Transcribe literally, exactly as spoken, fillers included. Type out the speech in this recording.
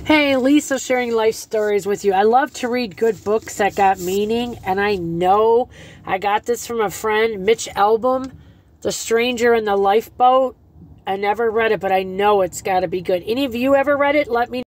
Hey, Lisa sharing life stories with you. I love to read good books that got meaning, and I know I got this from a friend, Mitch Albom, The Stranger in the Lifeboat. I never read it, but I know it's got to be good. Any of you ever read it? Let me know.